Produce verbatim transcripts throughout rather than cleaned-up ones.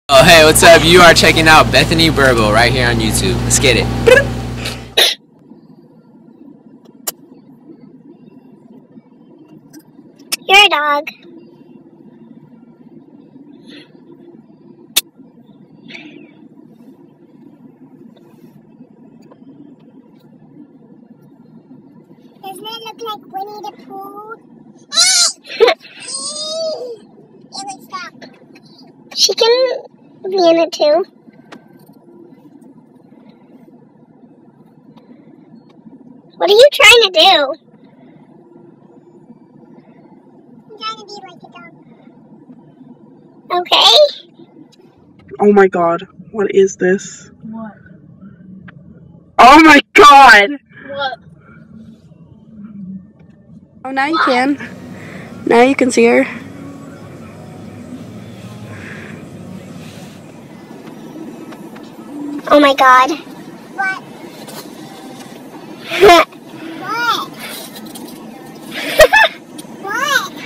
Oh, hey, what's up? You are checking out Bethany Burble right here on YouTube. Let's get it. You're a dog. Doesn't it look like Winnie the Pooh? Stop. She can be in it too. What are you trying to do? I'm trying to be like a dog. Okay. Oh my god, what is this? What? Oh my god! What? Oh, now you can. Now you can see her. Oh my god. What? What? What?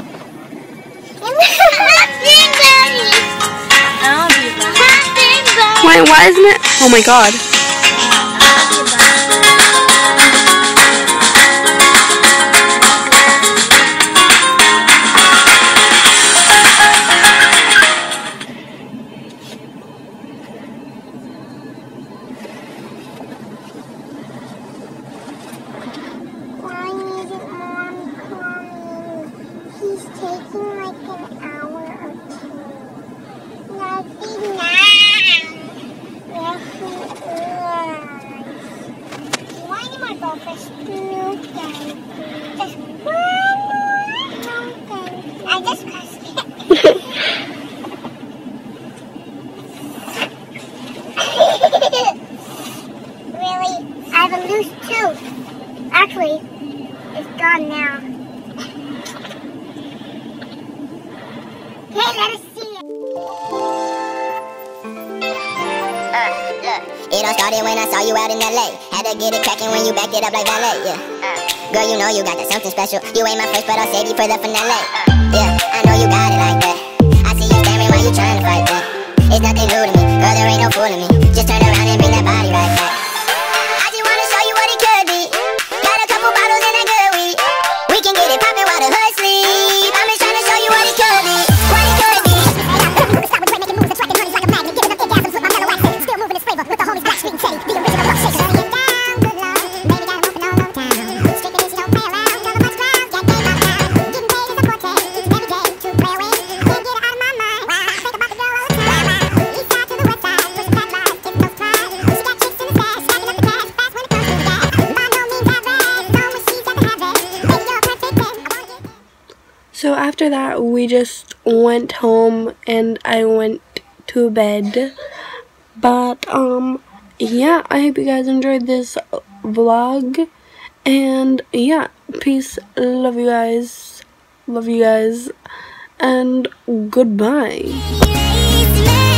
Wait, why isn't it? Oh my god. He's taking like an hour or two. Nothing now. Yes, he is. Why am I going for Snoopy? Just one more Snoopy. I just pressed it. Really? I have a loose tooth. Actually, it's gone now. Hey, let us see it. Uh, look. It all started when I saw you out in L A. Had to get it cracking when you backed it up like valet, yeah. Uh, girl, you know you got that something special. You ain't my first, but I'll save you for the finale. Uh, yeah, I know you got it like that. I see you staring while you trying to fight that. It's nothing new to me, girl, there ain't no fooling me. Just turn around and bring that body right back. I just wanna show you what it could be. Got a couple bottles and that good weed. We can get it poppin' while the hood sleep. I'm just trying to show you what it could be. What it could be. So after that, we just went home and I went to bed. But, um, yeah, I hope you guys enjoyed this vlog. And, yeah, peace, love you guys, love you guys, and goodbye.